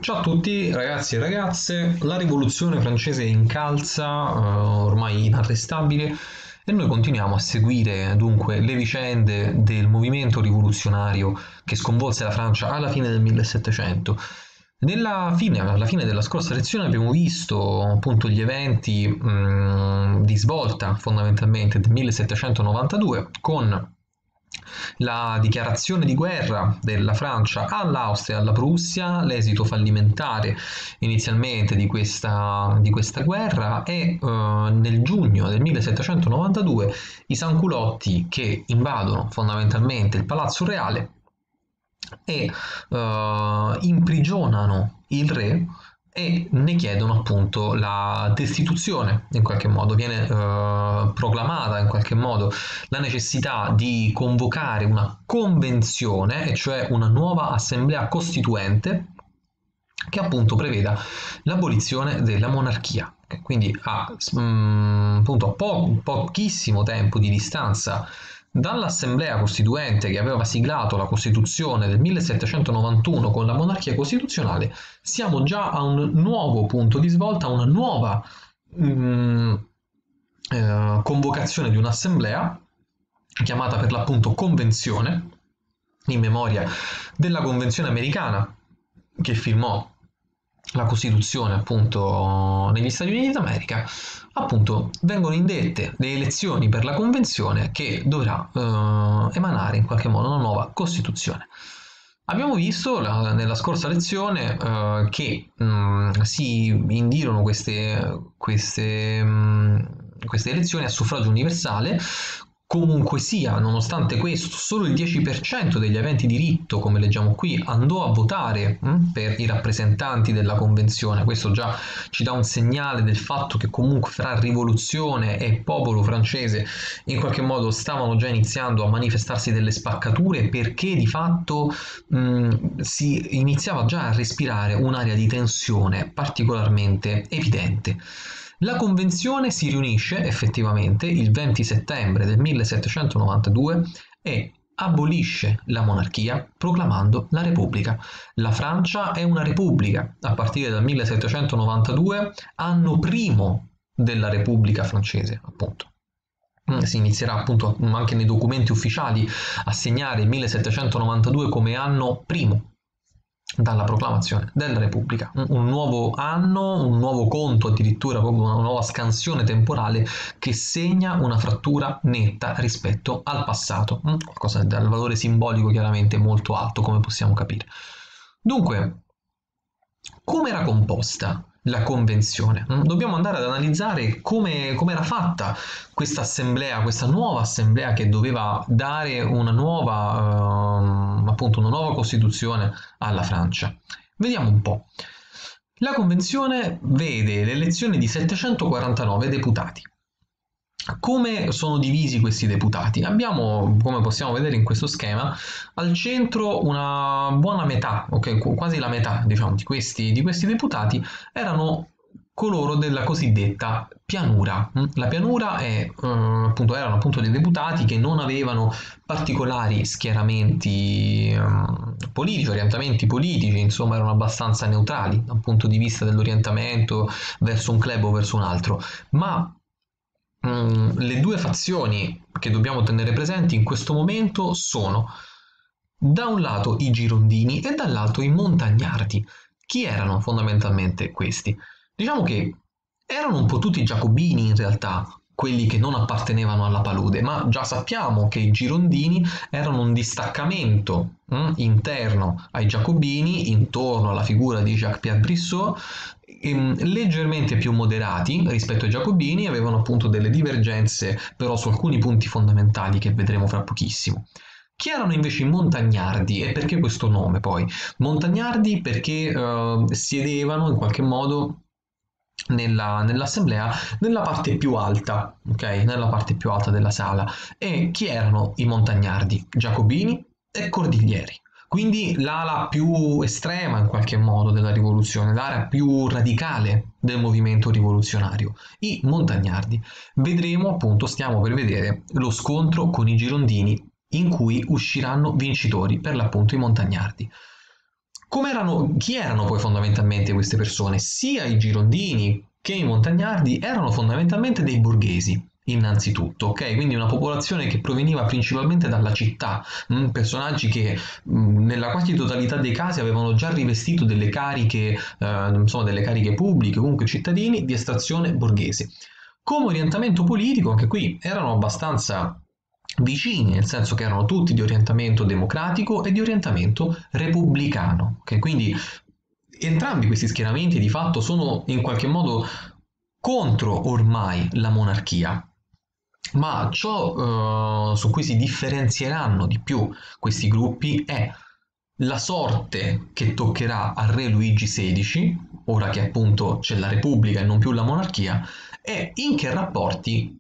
Ciao a tutti ragazzi e ragazze, la rivoluzione francese incalza, ormai inarrestabile, e noi continuiamo a seguire dunque le vicende del movimento rivoluzionario che sconvolse la Francia alla fine del 1700. Alla fine della scorsa lezione abbiamo visto appunto gli eventi di svolta fondamentalmente del 1792 con la dichiarazione di guerra della Francia all'Austria e alla Prussia, l'esito fallimentare inizialmente di questa guerra e nel giugno del 1792 i sanculotti che invadono fondamentalmente il Palazzo Reale e imprigionano il re e ne chiedono appunto la destituzione, in qualche modo viene proclamata in qualche modo la necessità di convocare una convenzione, e cioè una nuova assemblea costituente che appunto preveda l'abolizione della monarchia. Quindi appunto pochissimo tempo di distanza dall'Assemblea Costituente che aveva siglato la Costituzione del 1791 con la monarchia costituzionale, siamo già a un nuovo punto di svolta, a una nuova convocazione di un'assemblea chiamata per l'appunto Convenzione, in memoria della Convenzione americana che firmò la Costituzione appunto negli Stati Uniti d'America. Appunto vengono indette le elezioni per la Convenzione che dovrà emanare in qualche modo una nuova Costituzione. Abbiamo visto nella scorsa lezione che si indirono queste elezioni a suffragio universale. Comunque sia, nonostante questo, solo il 10% degli aventi diritto, come leggiamo qui, andò a votare per i rappresentanti della convenzione. Questo già ci dà un segnale del fatto che comunque fra rivoluzione e popolo francese in qualche modo stavano già iniziando a manifestarsi delle spaccature, perché di fatto si iniziava già a respirare un'area di tensione particolarmente evidente. La convenzione si riunisce effettivamente il 20 settembre del 1792 e abolisce la monarchia proclamando la Repubblica. La Francia è una repubblica a partire dal 1792, anno primo della Repubblica francese, appunto. Si inizierà appunto anche nei documenti ufficiali a segnare il 1792 come anno primo dalla proclamazione della Repubblica, un nuovo anno, un nuovo conto, addirittura proprio una nuova scansione temporale che segna una frattura netta rispetto al passato, qualcosa dal valore simbolico chiaramente molto alto, come possiamo capire. Dunque, come era composta la convenzione? Dobbiamo andare ad analizzare come era fatta questa assemblea, questa nuova assemblea che doveva dare una nuova Costituzione alla Francia. Vediamo un po'. La convenzione vede l'elezione di 749 deputati. Come sono divisi questi deputati? Abbiamo, come possiamo vedere in questo schema, al centro una buona metà, quasi la metà, diciamo, di questi deputati erano coloro della cosiddetta pianura. La pianura erano appunto dei deputati che non avevano particolari schieramenti politici, orientamenti politici, insomma erano abbastanza neutrali dal punto di vista dell'orientamento verso un club o verso un altro, ma le due fazioni che dobbiamo tenere presenti in questo momento sono da un lato i girondini e dall'altro i montagnardi. Chi erano fondamentalmente questi? Diciamo che erano un po' tutti giacobini in realtà, quelli che non appartenevano alla palude, ma già sappiamo che i girondini erano un distaccamento interno ai giacobini, intorno alla figura di Jacques-Pierre Brissot, leggermente più moderati rispetto ai giacobini, avevano appunto delle divergenze però su alcuni punti fondamentali che vedremo fra pochissimo. Chi erano invece i montagnardi? E perché questo nome poi? Montagnardi perché siedevano in qualche modo nell'assemblea nella parte più alta, ok? Nella parte più alta della sala. E chi erano i montagnardi? Giacobini e Cordiglieri. Quindi l'ala più estrema in qualche modo della rivoluzione, l'area più radicale del movimento rivoluzionario, i montagnardi. Vedremo appunto, stiamo per vedere lo scontro con i girondini in cui usciranno vincitori per l'appunto i montagnardi. Chi erano poi fondamentalmente queste persone? Sia i girondini che i montagnardi erano fondamentalmente dei borghesi, innanzitutto, ok? Quindi una popolazione che proveniva principalmente dalla città, personaggi che nella quasi totalità dei casi avevano già rivestito delle cariche, insomma delle cariche pubbliche, comunque cittadini di estrazione borghese. Come orientamento politico, anche qui erano abbastanza vicini, nel senso che erano tutti di orientamento democratico e di orientamento repubblicano. Okay? Quindi entrambi questi schieramenti di fatto sono in qualche modo contro ormai la monarchia, ma ciò su cui si differenzieranno di più questi gruppi è la sorte che toccherà al re Luigi XVI, ora che appunto c'è la Repubblica e non più la monarchia, e in che rapporti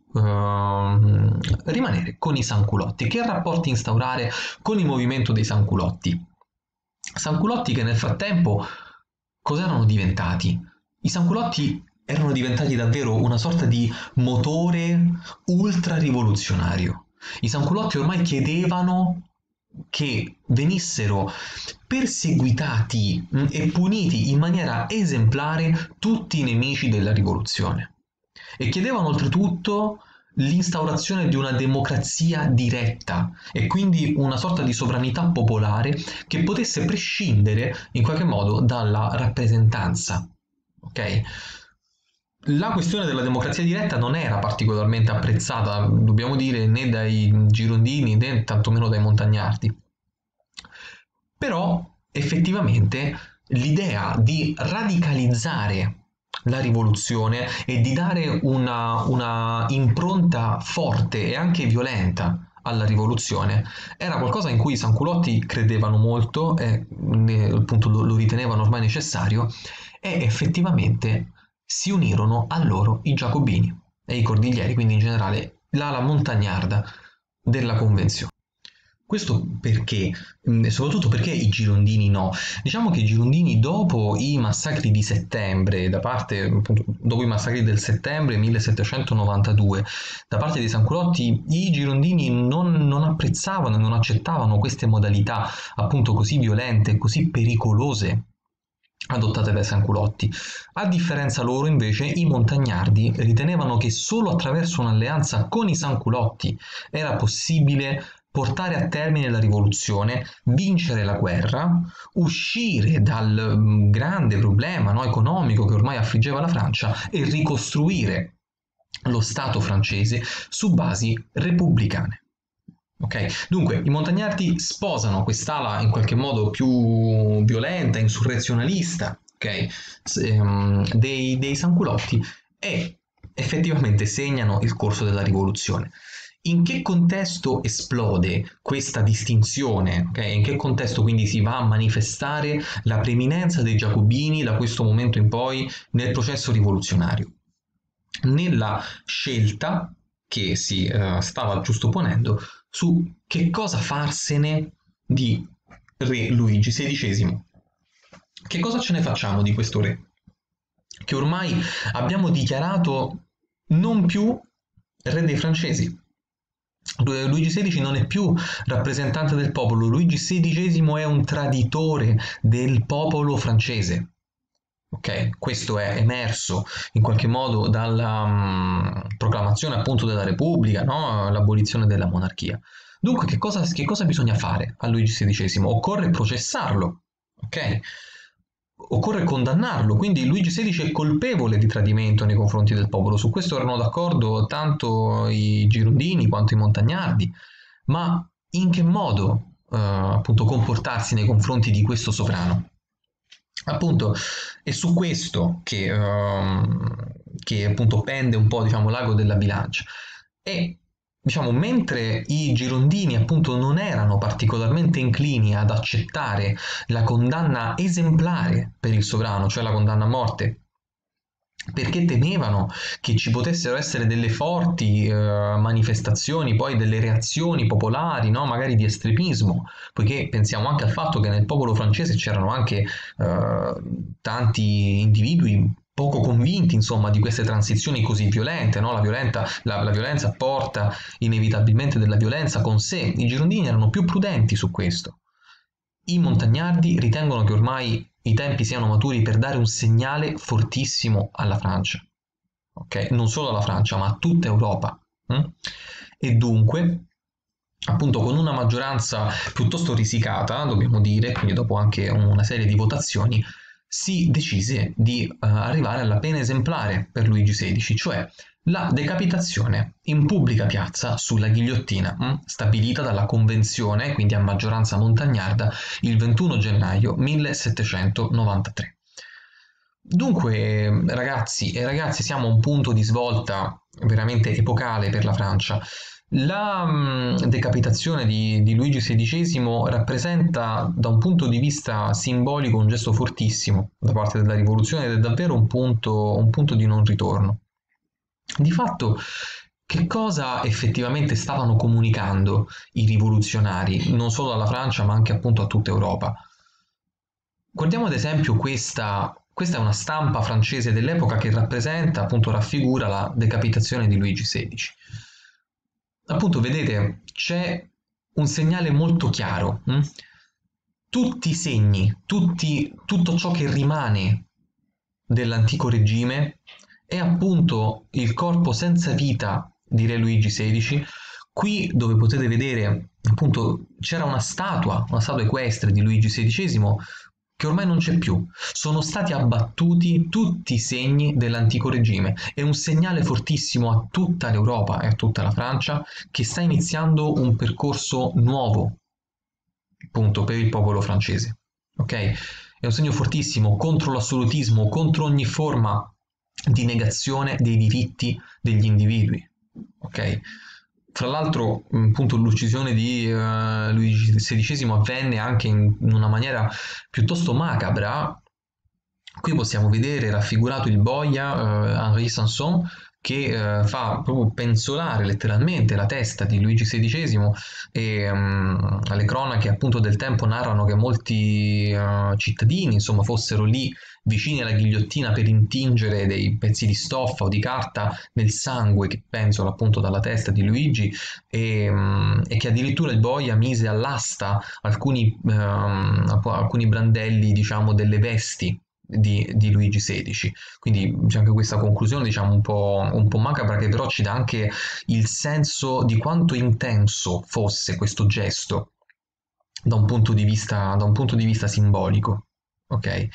rimanere con i sanculotti, che rapporti instaurare con il movimento dei sanculotti. Sanculotti che nel frattempo cosa erano diventati? I sanculotti erano diventati davvero una sorta di motore ultra rivoluzionario. I sanculotti ormai chiedevano che venissero perseguitati e puniti in maniera esemplare tutti i nemici della rivoluzione e chiedevano oltretutto l'instaurazione di una democrazia diretta e quindi una sorta di sovranità popolare che potesse prescindere in qualche modo dalla rappresentanza. Ok? La questione della democrazia diretta non era particolarmente apprezzata, dobbiamo dire, né dai girondini né tantomeno dai montagnardi. Però effettivamente l'idea di radicalizzare la rivoluzione e di dare una impronta forte e anche violenta alla rivoluzione era qualcosa in cui i sanculotti credevano molto e appunto lo ritenevano ormai necessario e effettivamente si unirono a loro i giacobini e i cordiglieri, quindi in generale l'ala montagnarda della convenzione. Questo perché, soprattutto perché i girondini no? Diciamo che i girondini dopo i massacri di settembre, appunto, dopo i massacri del settembre 1792, da parte dei sanculotti, i girondini non apprezzavano e non accettavano queste modalità appunto così violente, così pericolose adottate dai sanculotti. A differenza loro, invece, i montagnardi ritenevano che solo attraverso un'alleanza con i sanculotti era possibile portare a termine la rivoluzione, vincere la guerra, uscire dal grande problema economico che ormai affliggeva la Francia e ricostruire lo Stato francese su basi repubblicane. Okay? Dunque, i montagnardi sposano quest'ala in qualche modo più violenta, insurrezionalista, okay? dei sanculotti e effettivamente segnano il corso della rivoluzione. In che contesto esplode questa distinzione? Okay? In che contesto quindi si va a manifestare la preminenza dei giacobini da questo momento in poi nel processo rivoluzionario? Nella scelta che si stava giusto ponendo su che cosa farsene di re Luigi XVI. Che cosa ce ne facciamo di questo re? Che ormai abbiamo dichiarato non più re dei francesi. Luigi XVI non è più rappresentante del popolo, Luigi XVI è un traditore del popolo francese. Okay? Questo è emerso in qualche modo dalla proclamazione appunto della Repubblica, no? L'abolizione della monarchia. Dunque che cosa bisogna fare a Luigi XVI? Occorre processarlo, ok? Occorre condannarlo, quindi Luigi XVI è colpevole di tradimento nei confronti del popolo, su questo erano d'accordo tanto i girondini quanto i montagnardi, ma in che modo appunto comportarsi nei confronti di questo sovrano? Appunto è su questo che appunto pende un po', diciamo, l'ago della bilancia e diciamo mentre i girondini appunto non erano particolarmente inclini ad accettare la condanna esemplare per il sovrano, cioè la condanna a morte, perché temevano che ci potessero essere delle forti manifestazioni, poi delle reazioni popolari, no? Magari di estremismo, poiché pensiamo anche al fatto che nel popolo francese c'erano anche tanti individui poco convinti, insomma, di queste transizioni così violente, no? La violenza porta inevitabilmente della violenza con sé. I girondini erano più prudenti su questo. I montagnardi ritengono che ormai i tempi siano maturi per dare un segnale fortissimo alla Francia, ok? Non solo alla Francia, ma a tutta Europa. E dunque, appunto, con una maggioranza piuttosto risicata, dobbiamo dire, quindi dopo anche una serie di votazioni, si decise di arrivare alla pena esemplare per Luigi XVI, cioè la decapitazione in pubblica piazza sulla ghigliottina, stabilita dalla convenzione, quindi a maggioranza montagnarda, il 21 gennaio 1793. Dunque, ragazzi e ragazze, siamo a un punto di svolta veramente epocale per la Francia. La decapitazione di Luigi XVI rappresenta da un punto di vista simbolico un gesto fortissimo da parte della rivoluzione ed è davvero un punto di non ritorno. Di fatto, che cosa effettivamente stavano comunicando i rivoluzionari, non solo alla Francia ma anche appunto a tutta Europa? Guardiamo ad esempio questa è una stampa francese dell'epoca che rappresenta, appunto raffigura la decapitazione di Luigi XVI. Appunto, vedete, c'è un segnale molto chiaro. Tutti i segni, tutto ciò che rimane dell'antico regime è appunto il corpo senza vita di Re Luigi XVI. Qui dove potete vedere, appunto, c'era una statua equestre di Luigi XVI che ormai non c'è più. Sono stati abbattuti tutti i segni dell'antico regime. È un segnale fortissimo a tutta l'Europa e a tutta la Francia che sta iniziando un percorso nuovo, appunto, per il popolo francese. Ok? È un segno fortissimo contro l'assolutismo, contro ogni forma di negazione dei diritti degli individui. Ok? Fra l'altro, appunto, l'uccisione di Luigi XVI avvenne anche in una maniera piuttosto macabra. Qui possiamo vedere raffigurato il boia Henri Sanson che fa proprio penzolare letteralmente la testa di Luigi XVI e le cronache appunto del tempo narrano che molti cittadini insomma fossero lì vicini alla ghigliottina per intingere dei pezzi di stoffa o di carta nel sangue che penzola appunto dalla testa di Luigi e che addirittura il boia mise all'asta alcuni brandelli diciamo delle vesti di Luigi XVI. Quindi c'è anche questa conclusione, diciamo, un po' macabra, che però ci dà anche il senso di quanto intenso fosse questo gesto da un punto di vista simbolico. Ok?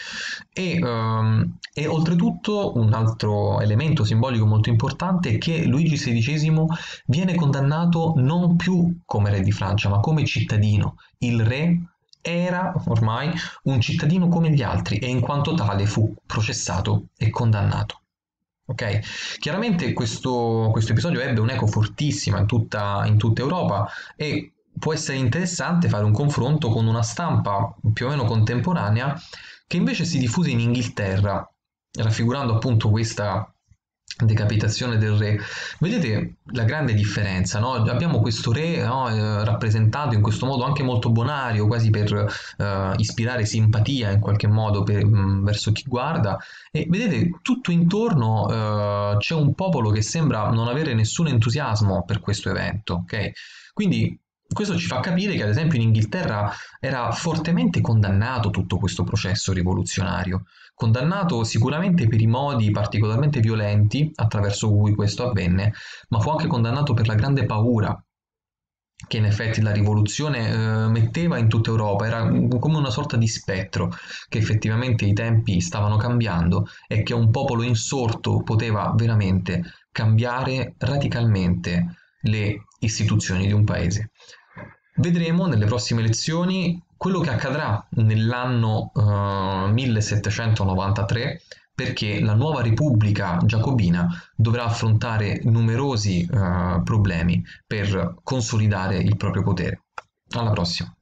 E oltretutto un altro elemento simbolico molto importante è che Luigi XVI viene condannato non più come re di Francia, ma come cittadino. Il re era ormai un cittadino come gli altri e in quanto tale fu processato e condannato. Ok? Chiaramente questo episodio ebbe un'eco fortissima in tutta Europa e può essere interessante fare un confronto con una stampa più o meno contemporanea che invece si diffuse in Inghilterra, raffigurando appunto questa decapitazione del re. Vedete la grande differenza, no? Abbiamo questo re, no, rappresentato in questo modo anche molto bonario, quasi per ispirare simpatia in qualche modo verso chi guarda, e vedete tutto intorno c'è un popolo che sembra non avere nessun entusiasmo per questo evento, ok? Quindi questo ci fa capire che ad esempio in Inghilterra era fortemente condannato tutto questo processo rivoluzionario, condannato sicuramente per i modi particolarmente violenti attraverso cui questo avvenne, ma fu anche condannato per la grande paura che in effetti la rivoluzione metteva in tutta Europa, era come una sorta di spettro, che effettivamente i tempi stavano cambiando e che un popolo insorto poteva veramente cambiare radicalmente le istituzioni di un paese. Vedremo nelle prossime lezioni quello che accadrà nell'anno 1793 perché la nuova Repubblica Giacobina dovrà affrontare numerosi problemi per consolidare il proprio potere. Alla prossima!